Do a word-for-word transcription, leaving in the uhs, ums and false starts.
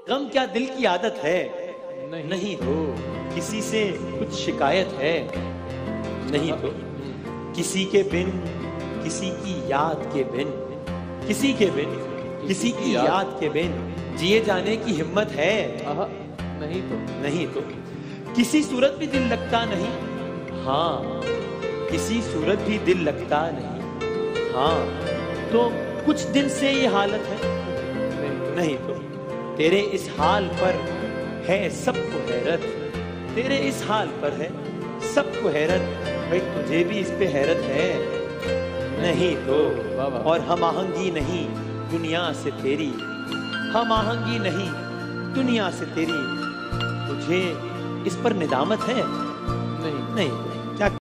गम क्या दिल की आदत है? नहीं, नहीं तो किसी से कुछ शिकायत है? नहीं तो किसी के बिन, किसी की याद के बिन, किसी के बिन, किसी की याद के बिन जिए जाने की हिम्मत है? नहीं तो नहीं तो किसी सूरत भी दिल लगता नहीं? हाँ, किसी सूरत भी दिल लगता नहीं। हाँ, तो कुछ दिन से ये हालत है? नहीं तो तेरे इस हाल पर है सबको हैरत, तेरे इस हाल पर है सबको हैरत, भाई तुझे भी इस पे हैरत है? नहीं तो और हम आहंगी नहीं दुनिया से तेरी, हम आहंगी नहीं दुनिया से तेरी, तुझे इस पर निदामत है? नहीं नहीं